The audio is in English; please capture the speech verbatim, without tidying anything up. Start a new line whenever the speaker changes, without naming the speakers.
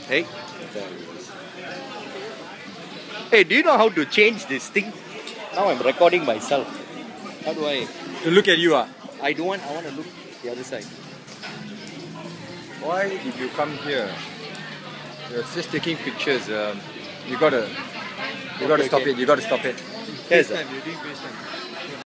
Hey. Hey, do you know how to change this thing? Now I'm recording myself. How do I?
To look at you, ah.
I don't want. I want to look the other side.
Why did you come here? You're just taking pictures. Um, you gotta, you gotta
Okay,
stop
okay.
it. You gotta stop it.
Yes,
FaceTime. You're doing FaceTime.